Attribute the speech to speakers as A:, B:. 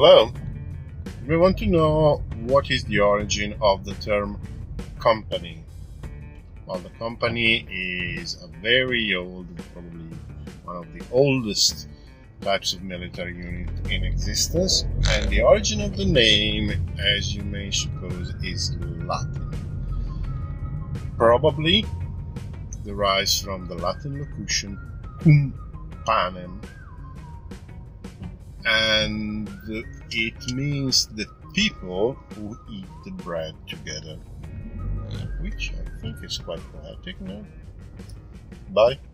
A: Hello. We want to know what is the origin of the term company. Well, the company is a very old, probably one of the oldest types of military unit in existence, and the origin of the name, as you may suppose, is Latin. Probably derives from the Latin locution cum panem, and it means the people who eat the bread together, which I think is quite poetic, no? Bye.